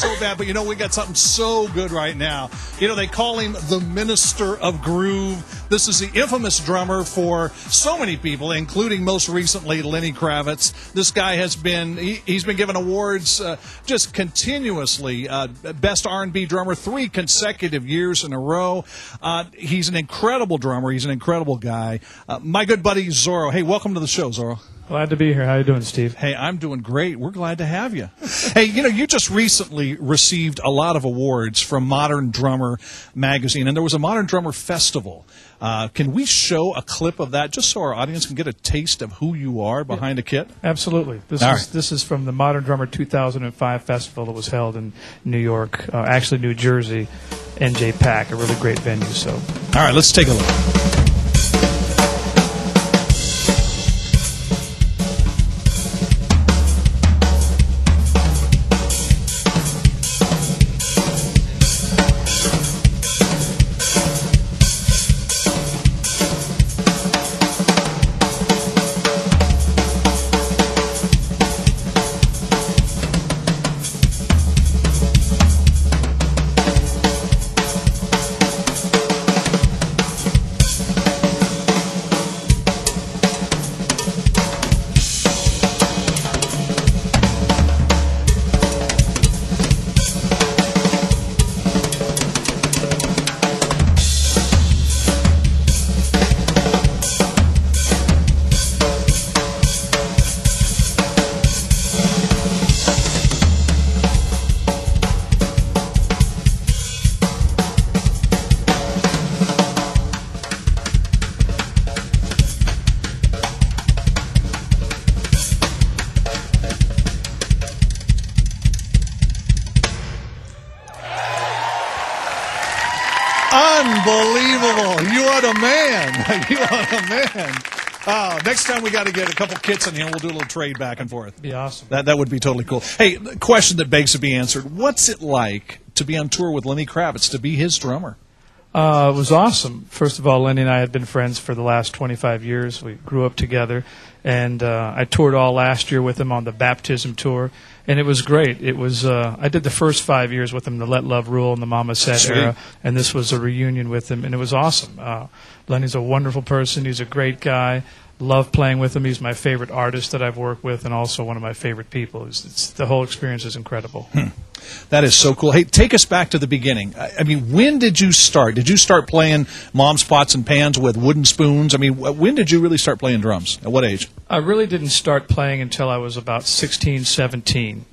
so bad, but we got something so good right now. They call him the Minister of Groove. This is the infamous drummer for so many people, including most recently Lenny Kravitz. This guy has been, he's been given awards just continuously. Best R&B drummer 3 consecutive years in a row. He's an incredible drummer. He's an incredible guy. My good buddy Zorro. Hey, welcome to the show, Zorro. Glad to be here. How you doing, Steve? Hey, I'm doing great. We're glad to have you. Hey, you just recently received a lot of awards from Modern Drummer magazine, and there was a Modern Drummer Festival. Can we show a clip of that just so our audience can get a taste of who you are behind a kit? Absolutely. This is from the Modern Drummer 2005 festival that was held in New York, actually New Jersey, NJ Pack, a really great venue. So, all right, let's take a look. Unbelievable. You are the man. You are the man. Next time we got to get a couple kits in here and we'll do a little trade back and forth. Be awesome. That would be totally cool. Hey, the question that begs to be answered, what's it like to be on tour with Lenny Kravitz, to be his drummer? It was awesome. First of all, Lenny and I had been friends for the last 25 years. We grew up together, and I toured all last year with him on the Baptism tour, and it was great. It was I did the first 5 years with him, the Let Love Rule and the Mama Set era, and this was a reunion with him, and it was awesome. Lenny's a wonderful person. He's a great guy. Love playing with him. He's my favorite artist that I've worked with, and also one of my favorite people. The whole experience is incredible. That is so cool. Hey, take us back to the beginning. I mean, when did you start? Did you start playing Mom's Pots and Pans with wooden spoons? I mean, when did you really start playing drums? At what age? I really didn't start playing until I was about 16, 17.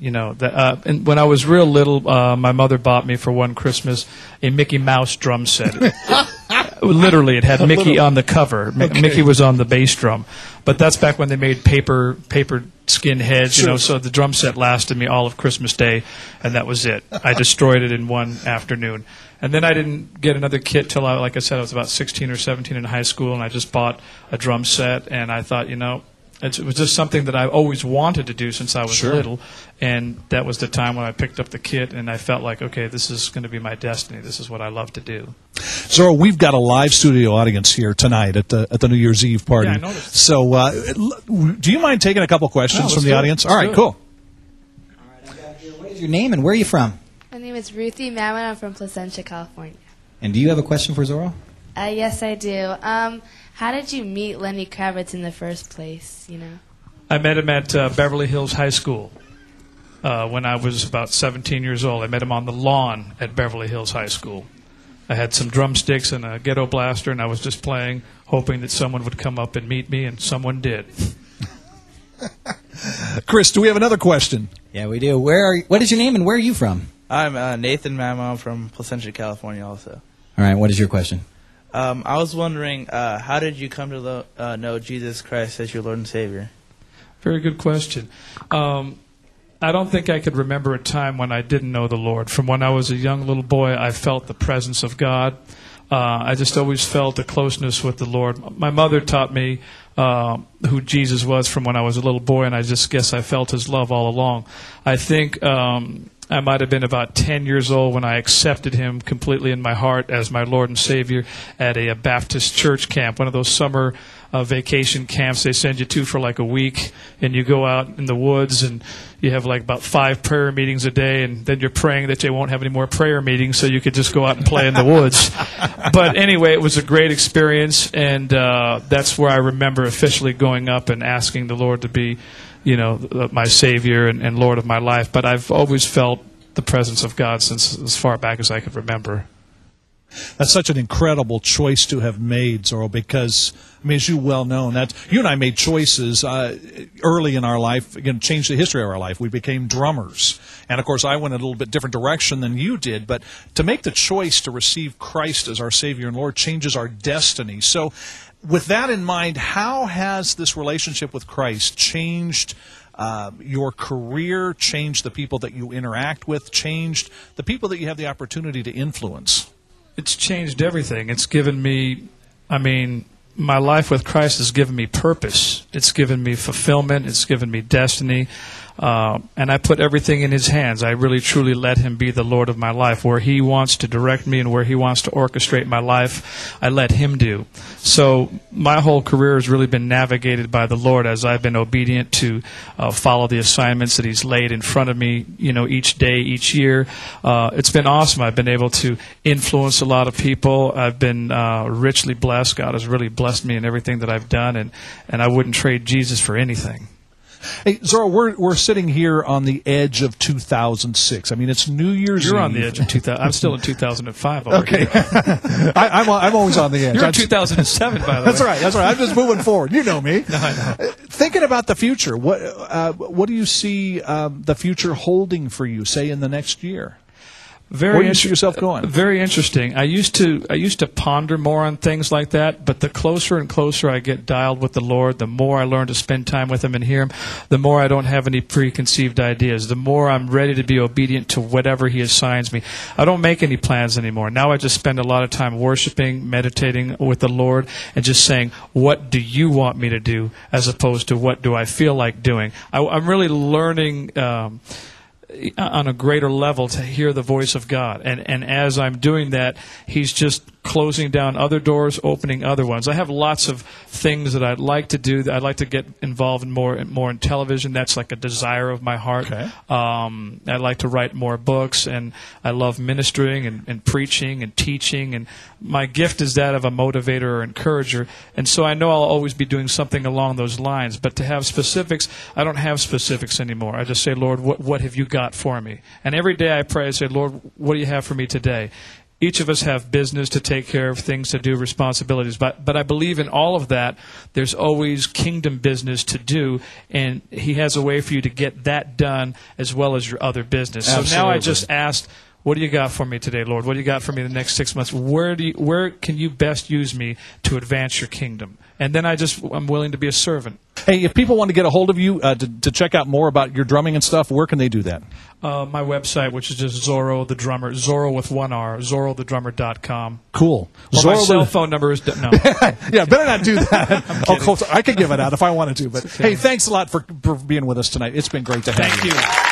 And when I was real little, my mother bought me for one Christmas a Mickey Mouse drum set. Literally, it had Mickey on the cover. Okay. Mickey was on the bass drum. But that's back when they made paper skin heads, so the drum set lasted me all of Christmas Day, and that was it. I destroyed it in one afternoon. And then I didn't get another kit till, like I said, I was about 16 or 17 in high school, and I just bought a drum set, and I thought, it was just something that I always wanted to do since I was little, and that was the time when I picked up the kit, and I felt like, okay, this is going to be my destiny. This is what I love to do. Zorro, we've got a live studio audience here tonight at the New Year's Eve party. Yeah, I noticed. So, do you mind taking a couple questions from the audience? All right, cool. All right, I got here. What is your name and where are you from? My name is Ruthie Mammon. I'm from Placentia, California. And do you have a question for Zorro? Yes, I do. How did you meet Lenny Kravitz in the first place? I met him at Beverly Hills High School when I was about 17 years old. I met him on the lawn at Beverly Hills High School. I had some drumsticks and a ghetto blaster, and I was just playing, hoping that someone would come up and meet me, and someone did. Chris, do we have another question? Yeah, we do. What is your name and where are you from? I'm Nathan Mammon from Placentia, California also. All right, what is your question? I was wondering, how did you come to know Jesus Christ as your Lord and Savior? Very good question. I don't think I could remember a time when I didn't know the Lord. From when I was a young little boy, I felt the presence of God. I just always felt a closeness with the Lord. My mother taught me who Jesus was from when I was a little boy, and I just guess I felt his love all along. I think I might have been about 10 years old when I accepted him completely in my heart as my Lord and Savior at a Baptist church camp, one of those summer vacation camps they send you to for like a week, and you go out in the woods and you have like about 5 prayer meetings a day, and then you're praying that they won't have any more prayer meetings so you could just go out and play in the woods. But anyway, it was a great experience, and that's where I remember officially going up and asking the Lord to be, my Savior and Lord of my life. But I've always felt the presence of God since as far back as I could remember. That's such an incredible choice to have made, Zorro, because, as you well know, you and I made choices early in our life, changed the history of our life. We became drummers. And, of course, I went a little bit different direction than you did. But to make the choice to receive Christ as our Savior and Lord changes our destiny. So with that in mind, how has this relationship with Christ changed your career, changed the people that you interact with, changed the people that you have the opportunity to influence? It's changed everything. It's given me, my life with Christ has given me purpose. It's given me fulfillment. It's given me destiny. And I put everything in His hands. I really, truly let Him be the Lord of my life. Where He wants to direct me and where He wants to orchestrate my life, I let Him do. So my whole career has really been navigated by the Lord as I've been obedient to follow the assignments that He's laid in front of me, each day, each year. It's been awesome. I've been able to influence a lot of people. I've been richly blessed. God has really blessed me in everything that I've done, and I wouldn't trade Jesus for anything. Hey, Zorro, we're sitting here on the edge of 2006. It's New Year's Eve. You're on the edge of 2000. I'm still in 2005 over okay. here. I'm always on the edge. You're in 2007, by the way. That's right. I'm just moving forward. You know me. No, I know. Thinking about the future, what do you see the future holding for you, say, in the next year? Where do you see yourself going? Very interesting. I used to ponder more on things like that, but the closer and closer I get dialed with the Lord, the more I learn to spend time with Him and hear Him, the more I don't have any preconceived ideas, the more I'm ready to be obedient to whatever He assigns me. I don't make any plans anymore. Now I just spend a lot of time worshiping, meditating with the Lord, and just saying, what do you want me to do, as opposed to what do I feel like doing. I'm really learning on a greater level to hear the voice of God. And as I'm doing that, He's just closing down other doors, opening other ones. I have lots of things that I'd like to do. I'd like to get involved in more in television. That's like a desire of my heart. Okay. I'd like to write more books, and I love ministering and preaching and teaching. And my gift is that of a motivator or encourager. And so I know I'll always be doing something along those lines. But to have specifics, I don't have specifics anymore. I just say, Lord, what have you got for me? And every day I pray, I say, Lord, what do you have for me today? Each of us have business to take care of, things to do, responsibilities. But I believe in all of that, there's always kingdom business to do, and He has a way for you to get that done as well as your other business. Absolutely. So now I just asked, what do you got for me today, Lord? What do you got for me the next 6 months? Where can you best use me to advance your kingdom? And then I'm willing to be a servant. Hey, if people want to get a hold of you to check out more about your drumming and stuff, where can they do that? My website, which is just Zorro the Drummer, Zorro with one R, ZorroTheDrummer.com. Cool. Well, my cell phone number is... No. Yeah, better not do that. I could give it out if I wanted to. But, hey, thanks a lot for being with us tonight. It's been great to have you. Thank you.